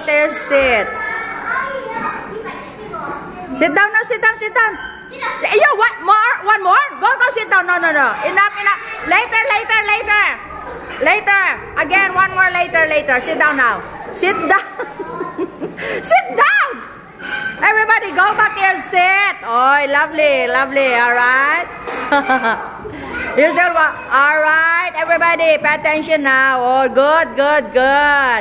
to your seat. Sit down now, sit down, sit down. Yeah, what more? One more? Go sit down. No. Enough. Later. Again, one more later. Sit down now. Sit down. Sit down. Everybody go back to your seat. Oh, lovely. All right. You still want? All right, everybody, pay attention now. Oh, good.